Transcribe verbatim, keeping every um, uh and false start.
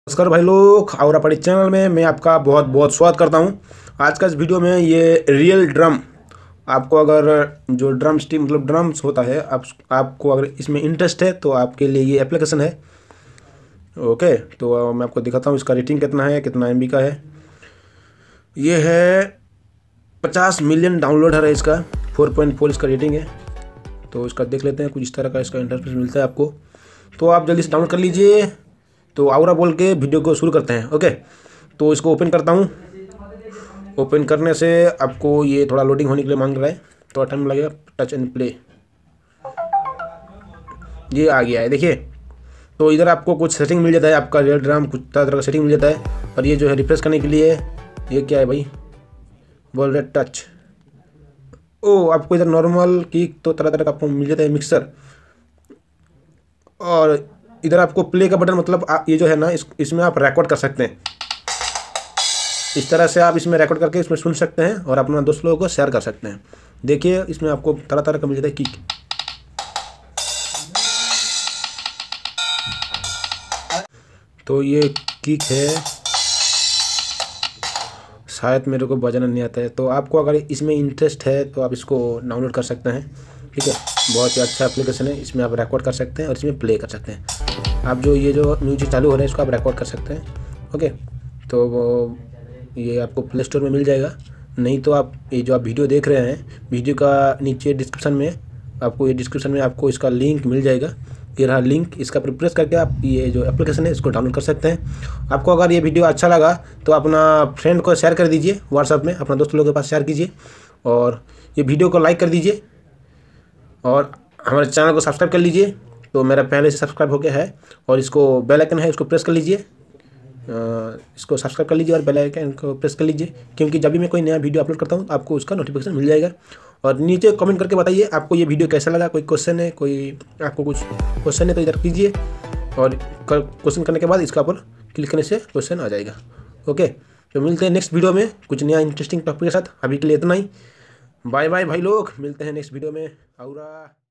नमस्कार भाई लोग, और अपने चैनल में मैं आपका बहुत बहुत स्वागत करता हूं। आज का इस वीडियो में ये रियल ड्रम, आपको अगर जो ड्रम स्टीम मतलब ड्रम्स होता है, आप आपको अगर इसमें इंटरेस्ट है तो आपके लिए ये एप्लीकेशन है। ओके, तो मैं आपको दिखाता हूं इसका रेटिंग कितना है, कितना एम बी का है। ये है पचास मिलियन डाउनलोड है इसका, फोर पॉइंट फोर इसका रेटिंग है। तो इसका देख लेते हैं, कुछ इस तरह का इसका इंटरफेस मिलता है आपको। तो आप जल्दी से डाउनलोड कर लीजिए। तो आउरा बोल के वीडियो को शुरू करते हैं। ओके, तो इसको ओपन करता हूँ। ओपन करने से आपको ये थोड़ा लोडिंग होने के लिए मांग रहा है, थोड़ा टाइम लगेगा। टच एंड प्ले, ये आ गया है, देखिए। तो इधर आपको कुछ सेटिंग मिल जाता है, आपका रियल ड्रम कुछ तरह तरह का सेटिंग मिल जाता है। और ये जो है रिफ्रेश करने के लिए, ये क्या है भाई, बोल रहे टच। ओ, आपको इधर नॉर्मल की तो तरह तरह का आपको मिल जाता है मिक्सर। और इधर आपको प्ले का बटन, मतलब आ, ये जो है ना, इस इसमें आप रिकॉर्ड कर सकते हैं। इस तरह से आप इसमें रिकॉर्ड करके इसमें सुन सकते हैं और अपना दोस्त लोगों को शेयर कर सकते हैं। देखिए, इसमें आपको तरह तरह का मिल जाता है किक। तो ये किक है, शायद मेरे को बजाना नहीं आता है। तो आपको अगर इसमें इंटरेस्ट है तो आप इसको डाउनलोड कर सकते हैं, ठीक है। बहुत ही अच्छा एप्लीकेशन है, इसमें आप रिकॉर्ड कर सकते हैं और इसमें प्ले कर सकते हैं। आप जो ये जो म्यूजिक चालू हो रहा है इसको आप रिकॉर्ड कर सकते हैं। ओके, तो वो ये आपको प्ले स्टोर में मिल जाएगा। नहीं तो आप ये जो आप वीडियो देख रहे हैं, वीडियो का नीचे डिस्क्रिप्शन में आपको ये डिस्क्रिप्शन में आपको इसका लिंक मिल जाएगा। ये रहा लिंक, इसका पर प्रेस करके आप ये जो एप्लीकेशन है इसको डाउनलोड कर सकते हैं। आपको अगर ये वीडियो अच्छा लगा तो अपना फ्रेंड को शेयर कर दीजिए, व्हाट्सएप में अपना दोस्त लोगों के पास शेयर कीजिए। और ये वीडियो को लाइक कर दीजिए और हमारे चैनल को सब्सक्राइब कर लीजिए। तो मेरा पहले से सब्सक्राइब हो गया है। और इसको बेल आइकन है, इसको प्रेस कर लीजिए। इसको सब्सक्राइब कर लीजिए और बेल आइकन को प्रेस कर लीजिए, क्योंकि जब भी मैं कोई नया वीडियो अपलोड करता हूँ तो आपको उसका नोटिफिकेशन मिल जाएगा। और नीचे कमेंट करके बताइए आपको ये वीडियो कैसा लगा। कोई क्वेश्चन है, कोई आपको कुछ क्वेश्चन है तो इधर कीजिए। और क्वेश्चन करने के बाद इसका ऊपर क्लिक करने से क्वेश्चन आ जाएगा। ओके, तो मिलते हैं नेक्स्ट वीडियो में कुछ नया इंटरेस्टिंग टॉपिक के साथ। अभी के लिए इतना ही। बाय बाय भाई लोग, मिलते हैं नेक्स्ट वीडियो में। आउरा।